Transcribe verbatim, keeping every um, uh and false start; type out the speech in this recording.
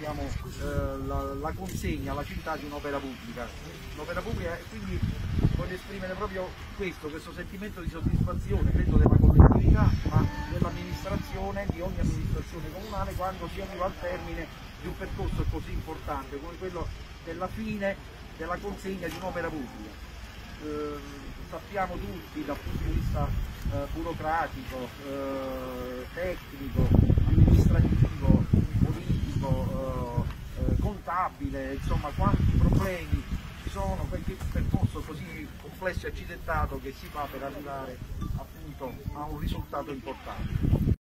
sappiamo eh, la, la consegna alla città di un'opera pubblica. Un'opera pubblica, quindi voglio esprimere proprio questo, questo sentimento di soddisfazione, credo della collettività, ma dell'amministrazione, di ogni amministrazione comunale, quando si arriva al termine di un percorso così importante come quello della fine della consegna di un'opera pubblica. Eh, sappiamo tutti dal punto di vista eh, burocratico, eh, tecnico, amministrativo, politico, eh, eh, contabile, insomma quanti problemi ci sono, perché un percorso così complesso e accidentato che si fa per arrivare appunto a un risultato importante.